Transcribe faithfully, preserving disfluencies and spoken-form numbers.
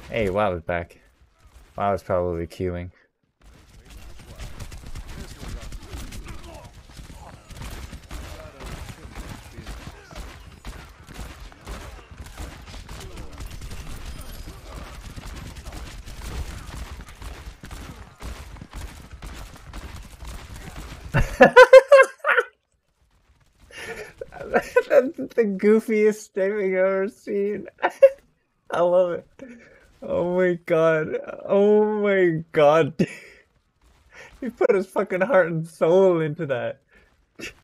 Hey, WoW is back. WoW is probably queuing. That's the goofiest thing I've ever seen. I love it. Oh my god. Oh my god. He put his fucking heart and soul into that.